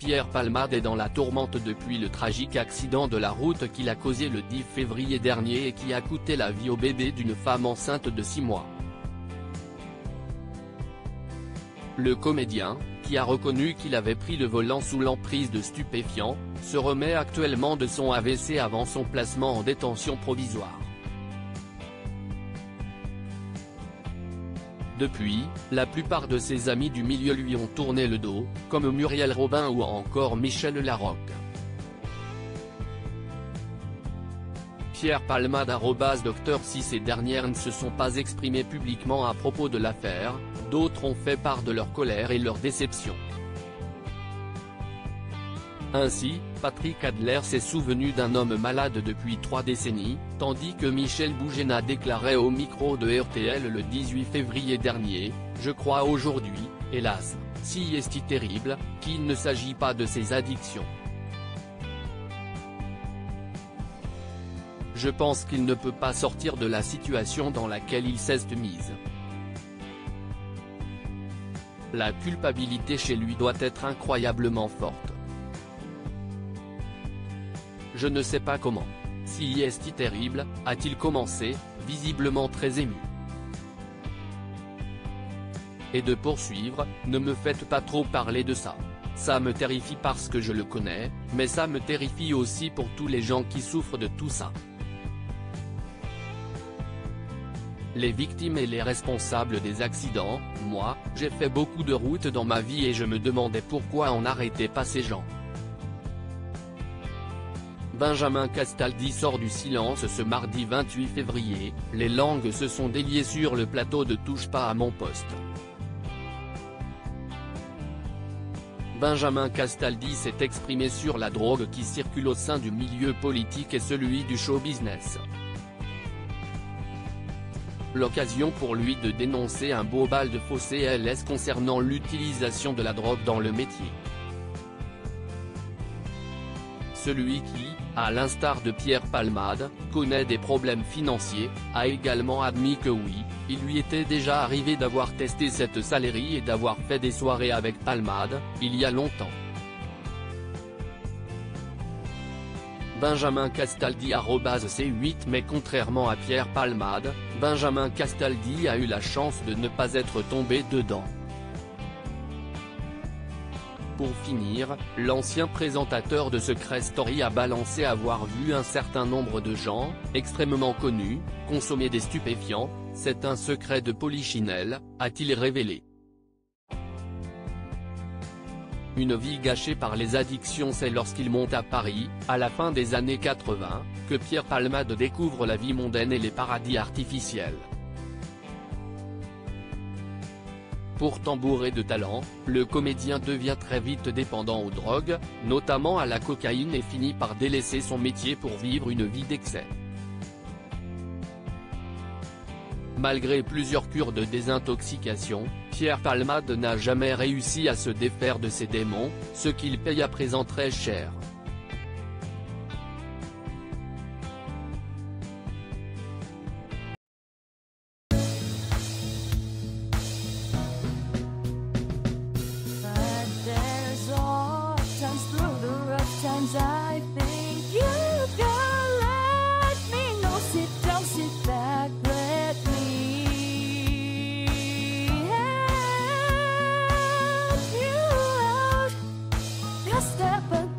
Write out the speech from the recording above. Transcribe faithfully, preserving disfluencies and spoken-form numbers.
Pierre Palmade est dans la tourmente depuis le tragique accident de la route qu'il a causé le dix février dernier et qui a coûté la vie au bébé d'une femme enceinte de six mois. Le comédien, qui a reconnu qu'il avait pris le volant sous l'emprise de stupéfiants, se remet actuellement de son A V C avant son placement en détention provisoire. Depuis, la plupart de ses amis du milieu lui ont tourné le dos, comme Muriel Robin ou encore Michel Larocque. Pierre Palmade arobase Docteur Si ces dernières ne se sont pas exprimées publiquement à propos de l'affaire, d'autres ont fait part de leur colère et leur déception. Ainsi, Patrick Adler s'est souvenu d'un homme malade depuis trois décennies, tandis que Michel Bougena déclarait au micro de R T L le dix-huit février dernier « Je crois aujourd'hui, hélas, si est-il terrible, qu'il ne s'agit pas de ses addictions. Je pense qu'il ne peut pas sortir de la situation dans laquelle il s'est mise. La culpabilité chez lui doit être incroyablement forte. Je ne sais pas comment. Si est-il terrible, a-t-il commencé, visiblement très ému. Et de poursuivre, ne me faites pas trop parler de ça. Ça me terrifie parce que je le connais, mais ça me terrifie aussi pour tous les gens qui souffrent de tout ça. Les victimes et les responsables des accidents, moi, j'ai fait beaucoup de routes dans ma vie et je me demandais pourquoi on n'arrêtait pas ces gens. Benjamin Castaldi sort du silence ce mardi vingt-huit février, les langues se sont déliées sur le plateau de Touche pas à mon poste. Benjamin Castaldi s'est exprimé sur la drogue qui circule au sein du milieu politique et celui du show business. L'occasion pour lui de dénoncer un beau bal de faux C L S concernant l'utilisation de la drogue dans le métier. Celui qui, à l'instar de Pierre Palmade, connaît des problèmes financiers, a également admis que oui, il lui était déjà arrivé d'avoir testé cette salerie et d'avoir fait des soirées avec Palmade, il y a longtemps. Benjamin Castaldi arobase C huit Mais contrairement à Pierre Palmade, Benjamin Castaldi a eu la chance de ne pas être tombé dedans. Pour finir, l'ancien présentateur de Secret Story a balancé avoir vu un certain nombre de gens, extrêmement connus, consommer des stupéfiants. C'est un secret de Polichinelle, a-t-il révélé. Une vie gâchée par les addictions, c'est lorsqu'il monte à Paris, à la fin des années quatre-vingt, que Pierre Palmade découvre la vie mondaine et les paradis artificiels. Pourtant bourré de talent, le comédien devient très vite dépendant aux drogues, notamment à la cocaïne et finit par délaisser son métier pour vivre une vie d'excès. Malgré plusieurs cures de désintoxication, Pierre Palmade n'a jamais réussi à se défaire de ses démons, ce qu'il paye à présent très cher. I think you can let me know. Sit down, sit back, let me help you out. Just step back.